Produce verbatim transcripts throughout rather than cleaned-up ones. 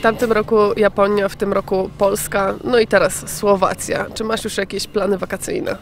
tamtym roku Japonia, w tym roku Polska, no i teraz Słowacja. Czy masz już jakieś plany wakacyjne?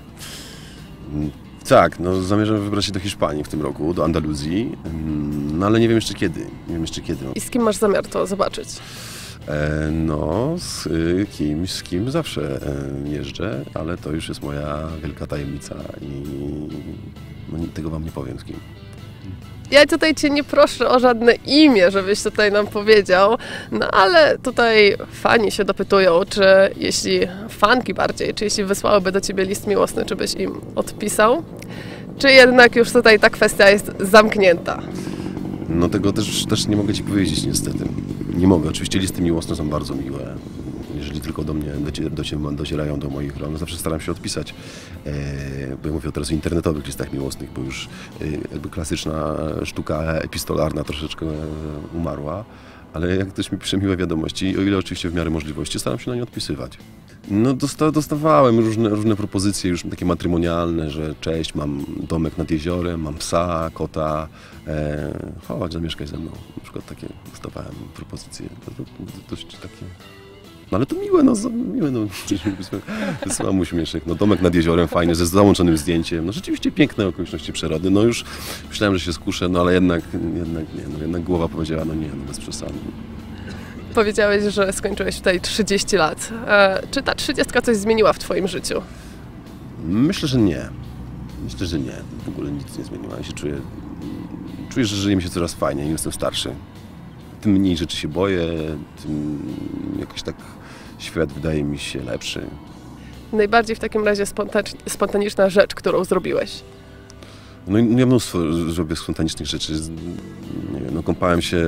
Tak, no zamierzam wybrać się do Hiszpanii w tym roku, do Andaluzji, no ale nie wiem jeszcze kiedy. Nie wiem jeszcze kiedy. I z kim masz zamiar to zobaczyć? E, no, z y, kimś, z kim zawsze e, jeżdżę, ale to już jest moja wielka tajemnica i no, tego wam nie powiem z kim. Ja tutaj Cię nie proszę o żadne imię, żebyś tutaj nam powiedział, no ale tutaj fani się dopytują, czy jeśli, fanki bardziej, czy jeśli wysłałyby do Ciebie list miłosny, czy byś im odpisał, czy jednak już tutaj ta kwestia jest zamknięta? No tego też, też nie mogę Ci powiedzieć niestety. Nie mogę. Oczywiście listy miłosne są bardzo miłe. Jeżeli tylko do mnie docierają do moich rąk, zawsze staram się odpisać. E, bo ja mówię teraz o internetowych listach miłosnych, bo już e, jakby klasyczna sztuka epistolarna troszeczkę umarła. Ale jak ktoś mi pisze miłe wiadomości, o ile oczywiście w miarę możliwości, staram się na nie odpisywać. No dosta dostawałem różne, różne propozycje już takie matrymonialne, że cześć, mam domek nad jeziorem, mam psa, kota, e, chodź, zamieszkaj ze mną. Na przykład takie dostawałem propozycje. To, to, to dość takie... No ale to miłe, no, miłe, no, wysyłam uśmieszek, no domek nad jeziorem, fajny, ze załączonym zdjęciem, no rzeczywiście piękne okoliczności przyrody, no już myślałem, że się skuszę, no ale jednak, jednak nie, no jednak głowa powiedziała, no nie, no bez przesady. Powiedziałeś, że skończyłeś tutaj trzydzieści lat. E, czy ta trzydziestka coś zmieniła w Twoim życiu? Myślę, że nie. Myślę, że nie. W ogóle nic nie zmieniło. Ja się czuję, czuję, że żyje mi się coraz fajniej, im jestem starszy. Tym mniej rzeczy się boję, tym jakoś tak świat wydaje mi się lepszy. Najbardziej w takim razie spontaniczna rzecz, którą zrobiłeś? No i ja mnóstwo zrobię spontanicznych rzeczy. Nie wiem, no kąpałem się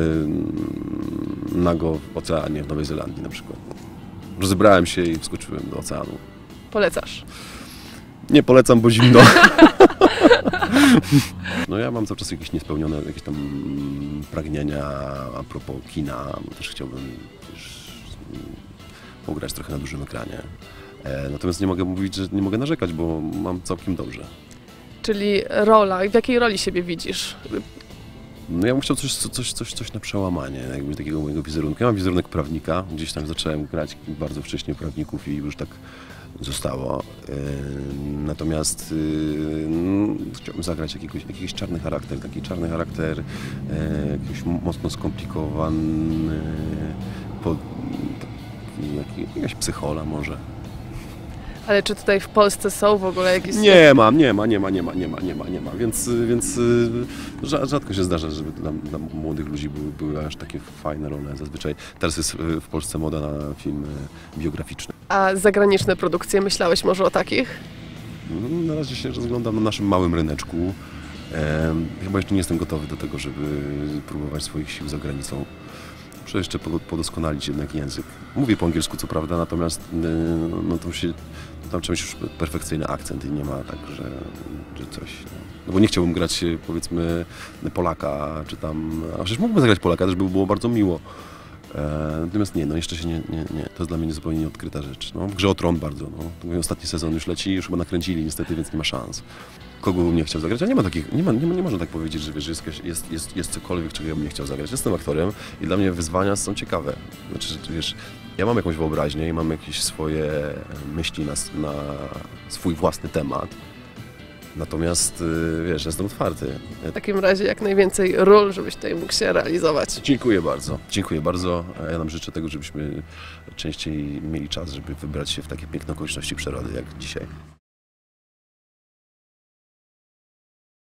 nago w oceanie w Nowej Zelandii na przykład. Rozebrałem się i wskoczyłem do oceanu. Polecasz? Nie polecam, bo zimno. No ja mam cały czas jakieś niespełnione jakieś tam pragnienia a propos kina. Też chciałbym też pograć trochę na dużym ekranie. Natomiast nie mogę mówić, że nie mogę narzekać, bo mam całkiem dobrze. Czyli rola. W jakiej roli siebie widzisz? No ja bym chciał coś, coś, coś, coś na przełamanie, jakby takiego mojego wizerunku. Ja mam wizerunek prawnika, gdzieś tam zacząłem grać bardzo wcześnie prawników i już tak zostało. Natomiast no, chciałbym zagrać jakiegoś, jakiś czarny charakter, taki czarny charakter, jakiś mocno skomplikowany, pod, taki, jakaś psychola może. Ale czy tutaj w Polsce są w ogóle jakieś... Nie ma, nie ma, nie ma, nie ma, nie ma, nie ma, nie ma, więc, więc rzadko się zdarza, żeby dla, dla młodych ludzi były, były aż takie fajne role zazwyczaj. Teraz jest w Polsce moda na filmy biograficzne. A zagraniczne produkcje, myślałeś może o takich? Na razie się rozglądam na naszym małym ryneczku. E, chyba jeszcze nie jestem gotowy do tego, żeby próbować swoich sił za granicą. Muszę jeszcze podoskonalić jednak język. Mówię po angielsku co prawda, natomiast no to się, tam trzeba mieć już perfekcyjny akcent i nie ma tak, że, że coś... No. no bo nie chciałbym grać powiedzmy Polaka, czy tam... A przecież mógłbym zagrać Polaka, też by było bardzo miło. E, natomiast nie, no jeszcze się nie, nie, nie. To jest dla mnie zupełnie nieodkryta rzecz. No, w Grze o Tron bardzo, no. Ostatni sezon już leci, już chyba nakręcili niestety, więc nie ma szans. Kogo bym nie chciał zagrać? A nie ma takich, nie, ma, nie, ma, nie można tak powiedzieć, że wiesz, jest, jest, jest, jest cokolwiek, czego ja bym nie chciał zagrać. Jestem aktorem i dla mnie wyzwania są ciekawe. Znaczy, wiesz, ja mam jakąś wyobraźnię i mam jakieś swoje myśli na, na swój własny temat. Natomiast, wiesz, jestem otwarty. W takim razie jak najwięcej ról, żebyś tutaj mógł się realizować. Dziękuję bardzo. Dziękuję bardzo. Ja nam życzę tego, żebyśmy częściej mieli czas, żeby wybrać się w takie piękne okoliczności przyrody jak dzisiaj.